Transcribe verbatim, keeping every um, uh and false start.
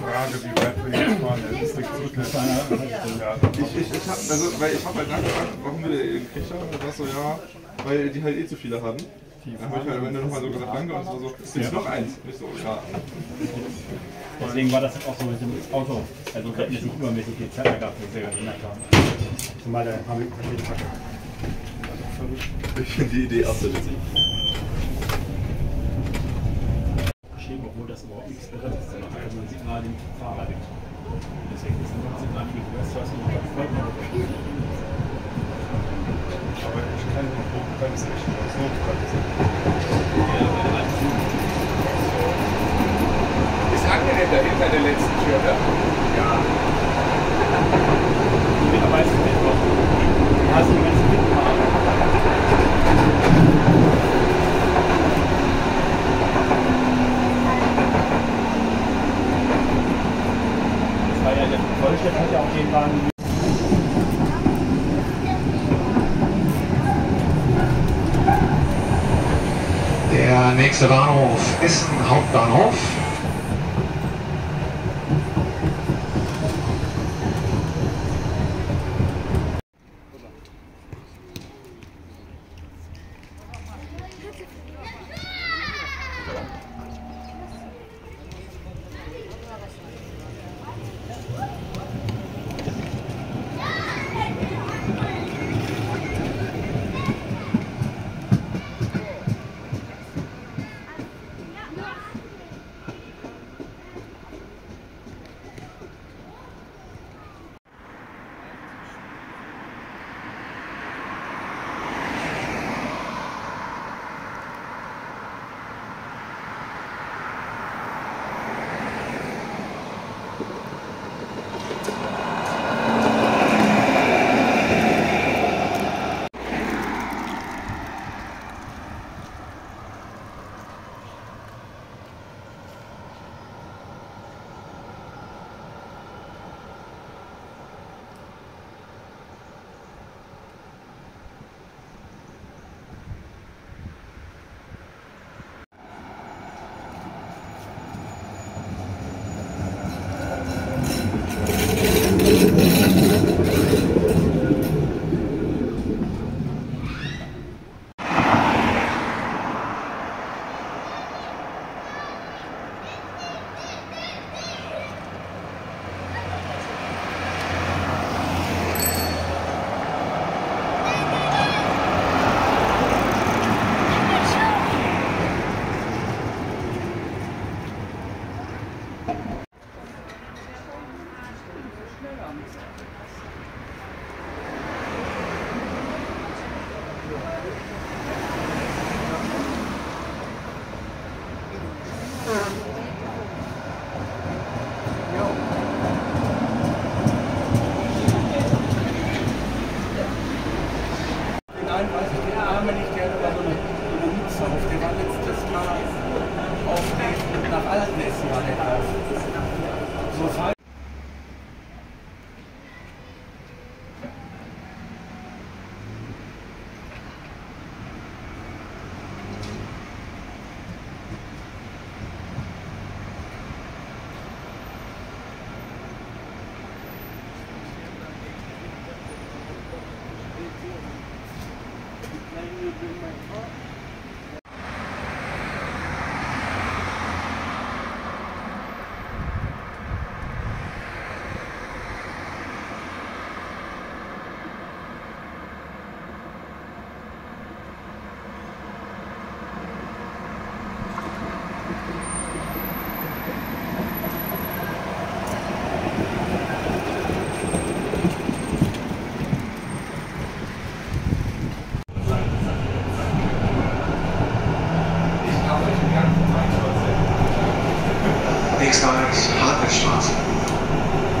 Frage, wie weit wir jetzt fahren. Das ist nicht so ja. Ich, ich, ich hab, also, weil ich habe halt nachgefragt, warum wir den Kricher, und das so, ja, weil die halt eh zu viele haben. Dann habe ich halt am Ende nochmal so gesagt, danke, und es war so, es gibt noch eins. Ich so, ja. Deswegen war das auch so mit dem Auto. Also wir hatten jetzt nicht übermäßig viel Zeit gehabt, wie wir gemerkt haben. Zumal da haben wir verschiedene Packen. Ich finde die Idee auch so witzig. Geschrieben, obwohl das überhaupt nichts irre ist. Also man sieht mal den Fahrer weg. Deswegen ist es Signal für die Weststraße noch vollkommen. Aber ich kann den Hochbremse nicht aus Notbremse. Ist angenehm dahinter der letzten Tür, ne? Ja. Aber weißt du nicht noch? Du hast die ganzen mitgefahren. Das war ja der Vollstedt hat ja auch den Wagen. Der nächste Bahnhof Essen Hauptbahnhof. Nächster Halt, Hartwigstraße.